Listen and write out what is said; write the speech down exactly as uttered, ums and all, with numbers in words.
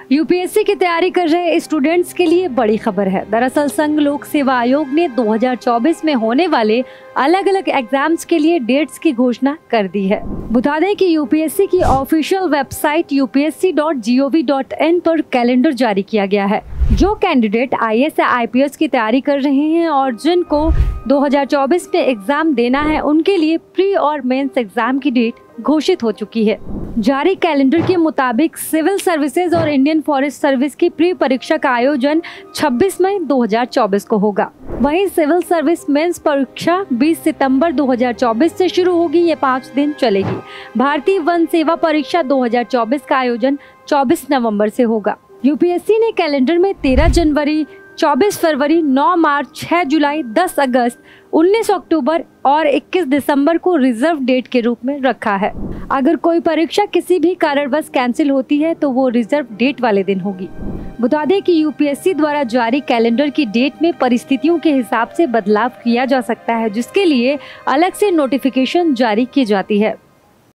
UPSC की तैयारी कर रहे स्टूडेंट्स के लिए बड़ी खबर है। दरअसल संघ लोक सेवा आयोग ने दो हज़ार चौबीस में होने वाले अलग अलग एग्जाम्स के लिए डेट्स की घोषणा कर दी है। बता दें कि यूपीएससी की official website U P S C dot G O V dot in पर कैलेंडर जारी किया गया है। जो कैंडिडेट आई ए एस या आई पी एस की तैयारी कर रहे हैं और जिनको दो हज़ार चौबीस में एग्जाम देना है, उनके लिए प्री और मेंस एग्जाम की डेट घोषित हो चुकी है। जारी कैलेंडर के मुताबिक सिविल सर्विसेज और इंडियन फॉरेस्ट सर्विस की प्री परीक्षा का आयोजन छब्बीस मई दो हज़ार चौबीस को होगा। वहीं सिविल सर्विस मेंस परीक्षा बीस सितंबर दो हज़ार चौबीस से शुरू होगी। ये पाँच दिन चलेगी। भारतीय वन सेवा परीक्षा दो हज़ार चौबीस का आयोजन चौबीस नवंबर से होगा। यूपीएससी ने कैलेंडर में तेरह जनवरी, चौबीस फरवरी, नौ मार्च, छह जुलाई, दस अगस्त, उन्नीस अक्टूबर और इक्कीस दिसंबर को रिजर्व डेट के रूप में रखा है। अगर कोई परीक्षा किसी भी कारणवश कैंसिल होती है तो वो रिजर्व डेट वाले दिन होगी। बता दें कि यूपीएससी द्वारा जारी कैलेंडर की डेट में परिस्थितियों के हिसाब से बदलाव किया जा सकता है, जिसके लिए अलग से नोटिफिकेशन जारी की जाती है।